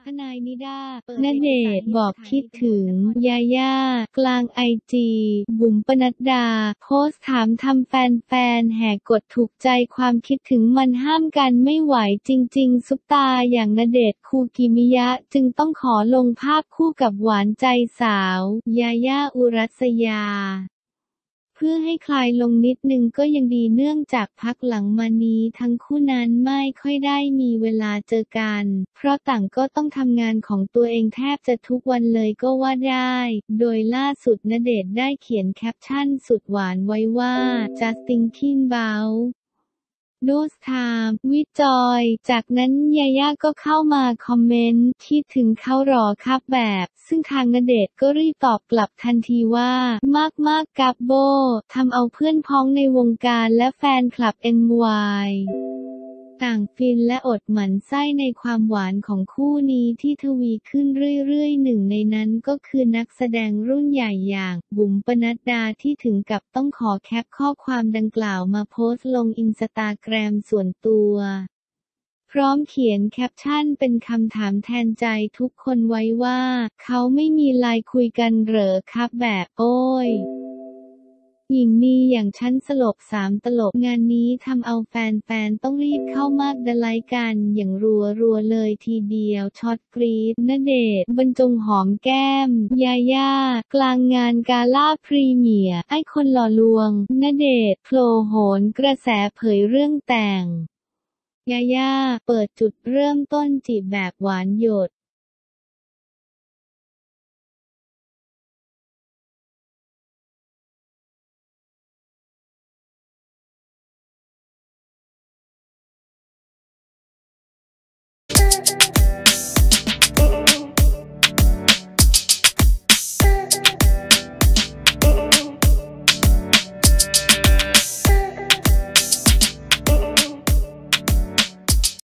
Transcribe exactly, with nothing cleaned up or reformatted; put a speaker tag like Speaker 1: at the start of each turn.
Speaker 1: ทนายนิด้าณเดชน์บอกคิดถึงยาย่ากลางไอจีบุ๋มปนัดดาโพสต์ถามทำแฟนๆแห่กดถูกใจความคิดถึงมันห้ามกันไม่ไหวจริงๆซุปตาอย่างณเดชน์คูกิมิยะจึงต้องขอลงภาพคู่กับหวานใจสาวยาย่าอุรัสยาเพื่อให้คลายลงนิดนึงก็ยังดีเนื่องจากพักหลังมานี้ทั้งคู่นั้นไม่ค่อยได้มีเวลาเจอกันเพราะต่างก็ต้องทำงานของตัวเองแทบจะทุกวันเลยก็ว่าได้โดยล่าสุดณเดชน์ได้เขียนแคปชั่นสุดหวานไว้ว่า just thinking about those times with joy จากนั้นยาย่าก็เข้ามาคอมเมนต์คิดถึงเขาหรอครับแบบซึ่งทางณเดชน์ก็รีบตอบกลับทันทีว่ามากๆกับโบทำเอาเพื่อนพ้องในวงการและแฟนคลับ เอ็น วาย ต่างฟินและอดหมั่นไส้ในความหวานของคู่นี้ที่ทวีขึ้นเรื่อยๆหนึ่งในนั้นก็คือนักแสดงรุ่นใหญ่อย่างบุ๋มปนัดดาที่ถึงกับต้องขอแคปข้อความดังกล่าวมาโพสต์ลงอินสตาแกรมส่วนตัวพร้อมเขียนแคปชั่นเป็นคำถามแทนใจทุกคนไว้ว่าเขาไม่มีไลน์คุยกันเหรอครับแบบโอ้ยหญิงนีอย่างฉันสลบสามตลบงานนี้ทำเอาแฟนๆต้องรีบเข้ามากดไลค์กันอย่างรัวๆเลยทีเดียวช็อตกรี๊ดณเดชน์บรรจงหอมแก้มยาย่ากลางงานกาล่าพรีเมียร์ไอ้คนหล่อลวงณเดชน์โผล่โหนกระแสเผยเรื่องแต่งยาย่าเปิดจุดเริ่มต้นจีบแบบหวานหยด